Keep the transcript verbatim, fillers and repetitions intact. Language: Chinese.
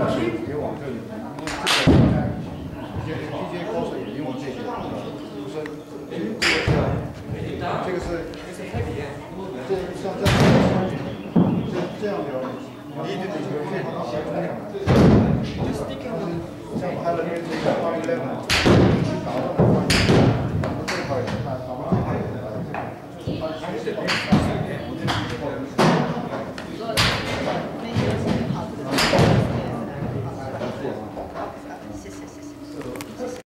别往这里，因为这个一些一些高手也用这些，呃，就是